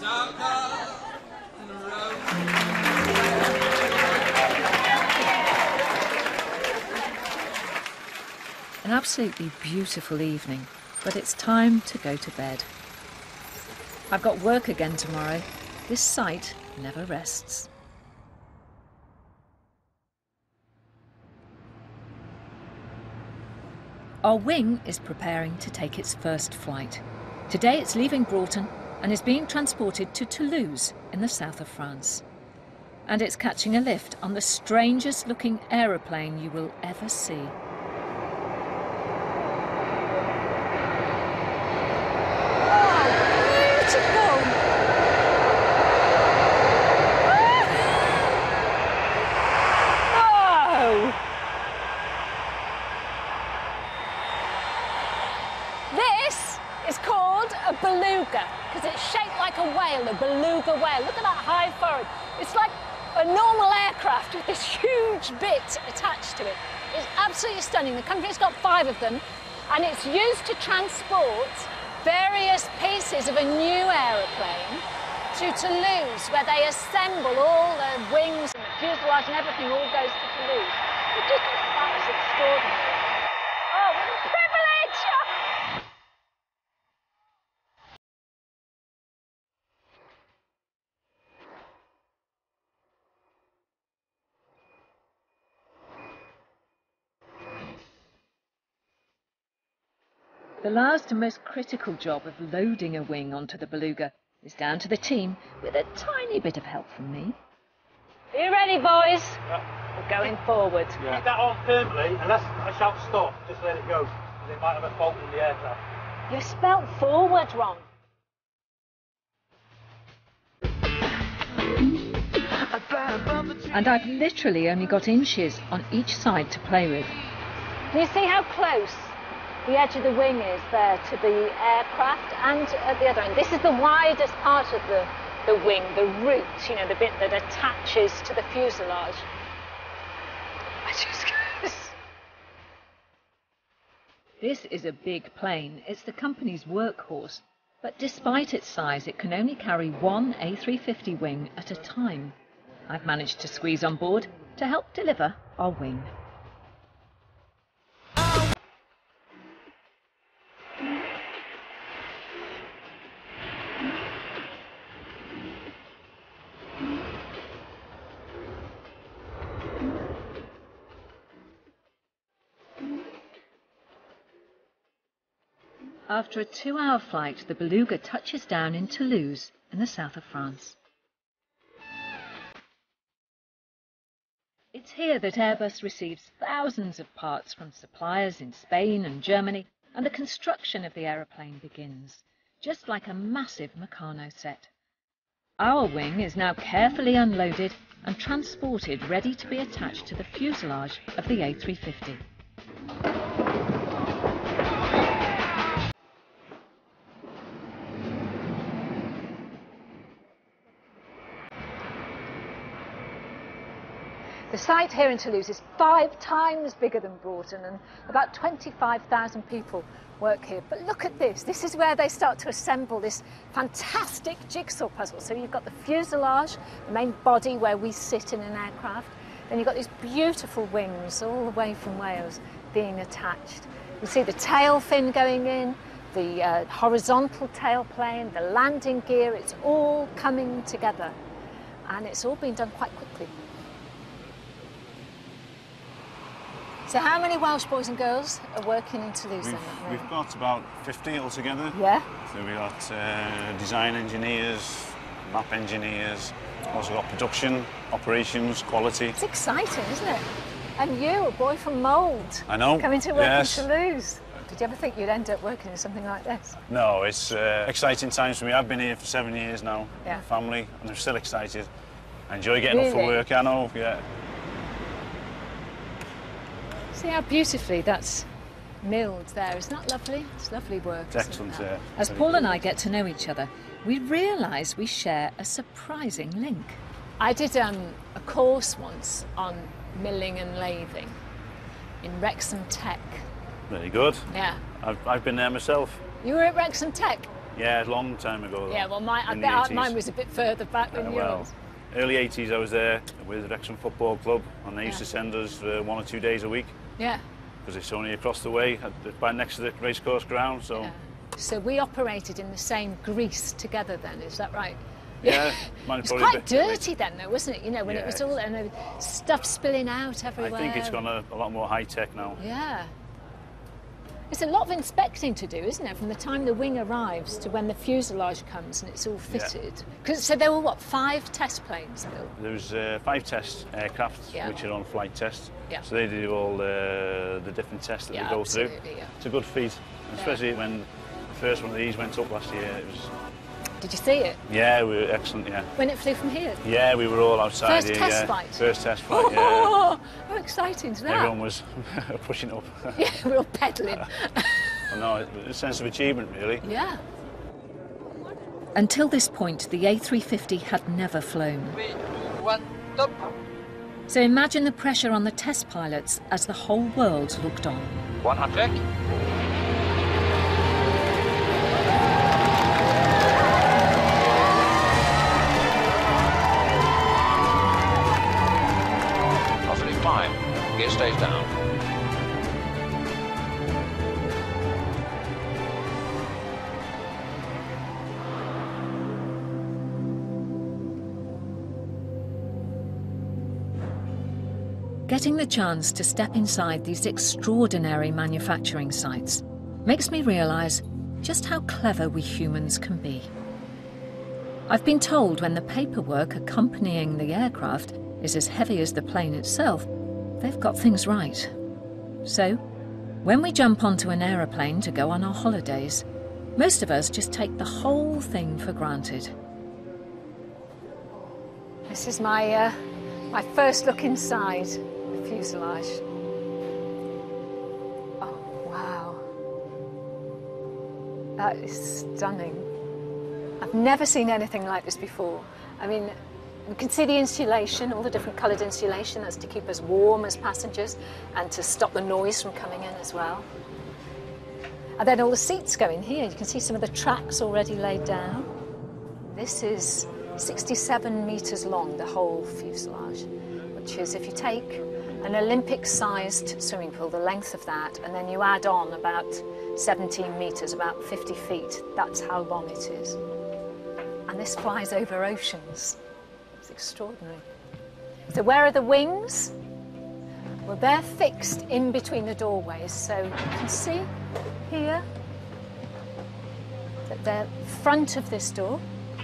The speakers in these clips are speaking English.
An absolutely beautiful evening, but it's time to go to bed. I've got work again tomorrow. This site never rests. Our wing is preparing to take its first flight. Today it's leaving Broughton and is being transported to Toulouse in the south of France. And it's catching a lift on the strangest looking aeroplane you will ever see. Because it's shaped like a whale, a beluga whale. Look at that high forehead. It's like a normal aircraft with this huge bit attached to it. It's absolutely stunning. The country's got 5 of them, and it's used to transport various pieces of a new aeroplane to Toulouse, where they assemble all the wings and the fuselage and everything all goes to Toulouse. I just think that was extraordinary. Oh, what a privilege! The last and most critical job of loading a wing onto the beluga is down to the team, with a tiny bit of help from me. Are you ready, boys? Yeah. We're going forward. Yeah. Keep that on firmly, unless I shout stop, just let it go, because it might have a fault in the aircraft. You spelt forward wrong. And I've literally only got inches on each side to play with. Can you see how close the edge of the wing is there to the aircraft? And at the other end, this is the widest part of the wing, the root, you know, the bit that attaches to the fuselage. This is a big plane. It's the company's workhorse. But despite its size, it can only carry one A350 wing at a time. I've managed to squeeze on board to help deliver our wing. After a 2-hour flight, the beluga touches down in Toulouse in the south of France. It's here that Airbus receives thousands of parts from suppliers in Spain and Germany, and the construction of the aeroplane begins, just like a massive Meccano set. Our wing is now carefully unloaded and transported, ready to be attached to the fuselage of the A350. The site here in Toulouse is 5 times bigger than Broughton, and about 25,000 people work here. But look at this. This is where they start to assemble this fantastic jigsaw puzzle. So you've got the fuselage, the main body where we sit in an aircraft. Then you've got these beautiful wings all the way from Wales being attached. You see the tail fin going in, the horizontal tail plane, the landing gear. It's all coming together, and it's all been done quite quickly. So how many Welsh boys and girls are working in Toulouse then? We've got about 50 altogether. Yeah. So we've got design engineers, map engineers, also got production, operations, quality. It's exciting, isn't it? And you, a boy from Mould, I know. coming to work yes. in Toulouse. Did you ever think you'd end up working in something like this? No, it's exciting times for me. I've been here for 7 years now, yeah. with family, and I'm still excited. I enjoy getting up for work, I know, yeah. See how beautifully that's milled there. Isn't that lovely? It's lovely work. It's excellent, yeah. As Paul and I get to know each other, we realise we share a surprising link. I did a course once on milling and lathing in Wrexham Tech. Very good. Yeah. I've been there myself. You were at Wrexham Tech? Yeah, a long time ago. Yeah, well, I in the bet 80s. mine was a bit further back than Well, yours. early 80s I was there with the Wrexham Football Club, and they used to send us 1 or 2 days a week, Yeah. because it's only across the way, right next to the racecourse ground, so... Yeah. So we operated in the same grease together then, is that right? Yeah, It was quite dirty then though, wasn't it? You know, when it was all, and stuff spilling out everywhere. I think it's gone a lot more high-tech now. Yeah. It's a lot of inspecting to do, isn't it? From the time the wing arrives to when the fuselage comes and it's all fitted. So there were, what, 5 test planes built? There was 5 test aircraft which are on flight test. Yeah. So they do all the different tests that they go through. Yeah. It's a good feat, especially when the first one of these went up last year. It was... Did you see it? Yeah, we were excellent, yeah. When it flew from here? Yeah, we were all outside First here. test flight? First test flight, yeah. Oh, how exciting is that? Everyone was pushing up. Yeah, we were all pedalling. No, a sense of achievement, really. Yeah. Until this point, the A350 had never flown. 3, 2, 1, stop. So imagine the pressure on the test pilots as the whole world looked on. 1 on track. Positive 5. Gear stays down. Getting the chance to step inside these extraordinary manufacturing sites makes me realise just how clever we humans can be. I've been told when the paperwork accompanying the aircraft is as heavy as the plane itself, they've got things right. So, when we jump onto an aeroplane to go on our holidays, most of us just take the whole thing for granted. This is my first look inside the fuselage. Oh, wow. That is stunning. I've never seen anything like this before. I mean, you can see the insulation, all the different coloured insulation. That's to keep us warm as passengers and to stop the noise from coming in as well. And then all the seats go in here. You can see some of the tracks already laid down. This is 67 metres long, the whole fuselage, which is, if you take an Olympic-sized swimming pool, the length of that, and then you add on about 17 metres, about 50 feet, that's how long it is. And this flies over oceans. It's extraordinary. So where are the wings? Well, they're fixed in between the doorways, so you can see here that they're front of this door.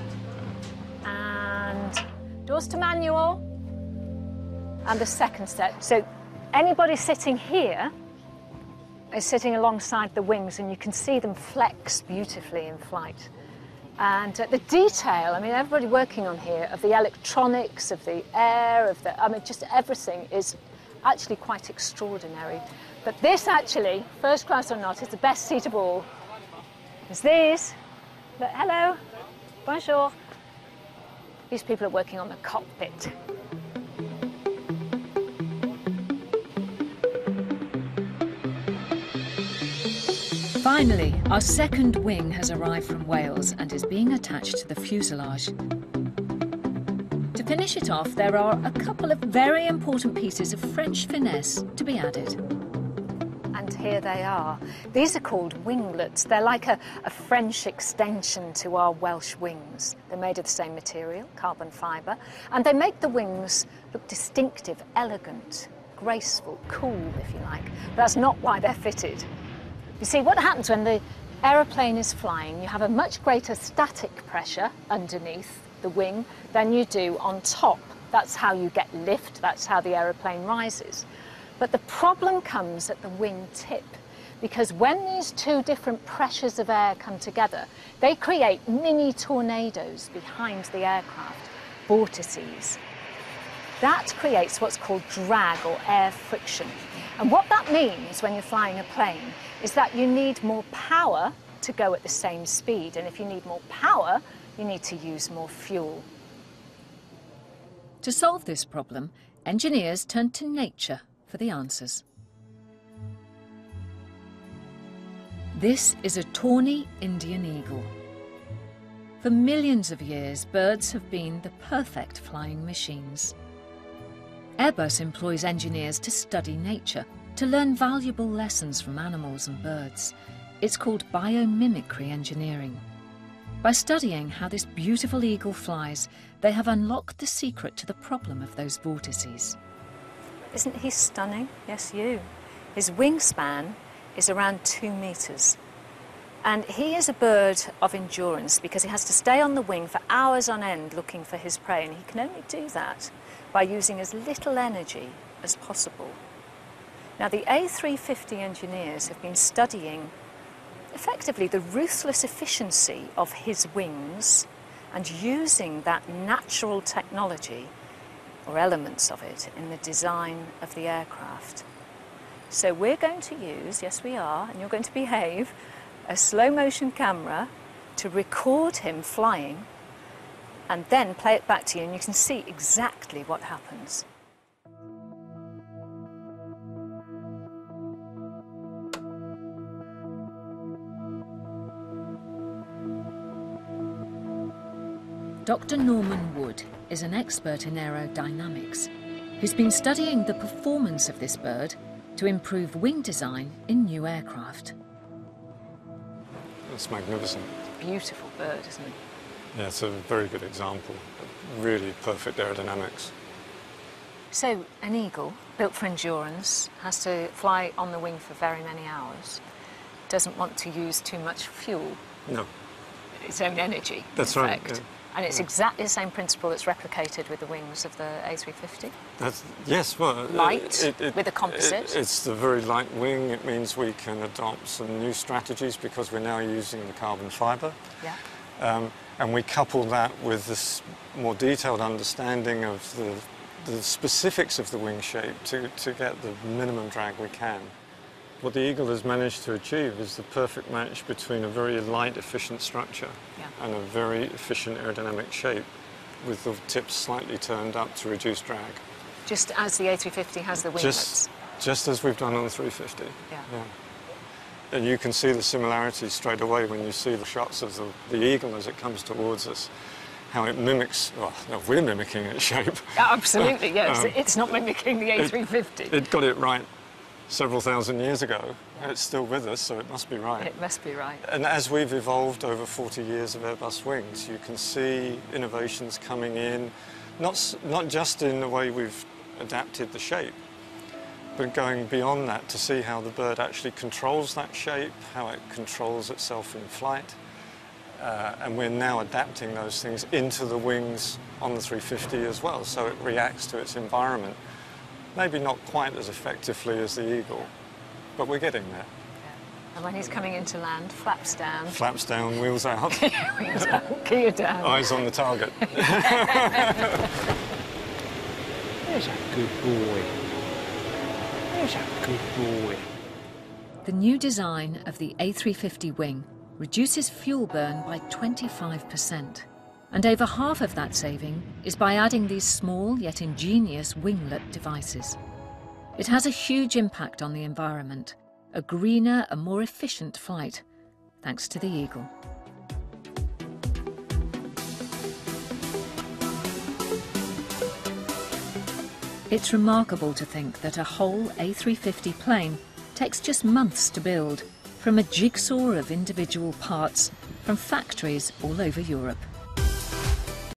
And doors to manual, and the second set. So anybody sitting here is sitting alongside the wings, and you can see them flex beautifully in flight. And the detail, I mean, everybody working on here, of the electronics, of the air, of the, I mean, just everything is actually quite extraordinary. But this actually, first class or not, is the best seat of all. It's these. Look, hello, bonjour. These people are working on the cockpit. Finally, our second wing has arrived from Wales and is being attached to the fuselage. To finish it off, there are a couple of very important pieces of French finesse to be added. And here they are. These are called winglets. They're like a French extension to our Welsh wings. They're made of the same material, carbon fibre, and they make the wings look distinctive, elegant, graceful, cool, if you like. But that's not why they're fitted. You see, what happens when the aeroplane is flying, you have a much greater static pressure underneath the wing than you do on top. That's how you get lift, that's how the aeroplane rises. But the problem comes at the wing tip, because when these two different pressures of air come together, they create mini tornadoes behind the aircraft, vortices. That creates what's called drag or air friction. And what that means when you're flying a plane is that you need more power to go at the same speed. And if you need more power, you need to use more fuel. To solve this problem, engineers turned to nature for the answers. This is a tawny Indian eagle. For millions of years, birds have been the perfect flying machines. Airbus employs engineers to study nature, to learn valuable lessons from animals and birds. It's called biomimicry engineering. By studying how this beautiful eagle flies, they have unlocked the secret to the problem of those vortices. Isn't he stunning? Yes, you. His wingspan is around 2 meters. And he is a bird of endurance because he has to stay on the wing for hours on end looking for his prey, and he can only do that by using as little energy as possible. Now, the A350 engineers have been studying effectively the ruthless efficiency of his wings and using that natural technology or elements of it in the design of the aircraft. So we're going to use, yes we are, and you're going to behave, a slow motion camera to record him flying and then play it back to you, and you can see exactly what happens. Dr. Norman Wood is an expert in aerodynamics who's been studying the performance of this bird to improve wing design in new aircraft. It's magnificent. Beautiful bird, isn't it? Yeah, it's a very good example. Really perfect aerodynamics. So an eagle, built for endurance, has to fly on the wing for very many hours, doesn't want to use too much fuel. No. Its own energy, That's in right. fact. Yeah. And it's exactly the same principle that's replicated with the wings of the A350. Yes, well... Light, with a composite. It's the very light wing. It means we can adopt some new strategies because we're now using the carbon fibre. Yeah. And we couple that with this more detailed understanding of the specifics of the wing shape to get the minimum drag we can. What the Eagle has managed to achieve is the perfect match between a very light, efficient structure and a very efficient aerodynamic shape, with the tips slightly turned up to reduce drag. Just as the A350 has the winglets. Just as we've done on the 350. Yeah. And you can see the similarities straight away when you see the shots of the Eagle as it comes towards us, how it mimics, well, no, we're mimicking its shape. Absolutely, yes. It's not mimicking the A350. It got it right several thousand years ago. It's still with us, so it must be right. It must be right. And as we've evolved over 40 years of Airbus wings, you can see innovations coming in, not just in the way we've adapted the shape, but going beyond that to see how the bird actually controls that shape, how it controls itself in flight. And we're now adapting those things into the wings on the 350 as well, so it reacts to its environment. Maybe not quite as effectively as the Eagle, but we're getting there. Yeah. And when he's coming into land, flaps down. Flaps down, wheels out. Wheels out, gear down. Eyes on the target. There's a good boy. There's a good boy. The new design of the A350 wing reduces fuel burn by 25%. And over half of that saving is by adding these small yet ingenious winglet devices. It has a huge impact on the environment, a greener and more efficient flight, thanks to the Eagle. It's remarkable to think that a whole A350 plane takes just months to build, from a jigsaw of individual parts from factories all over Europe.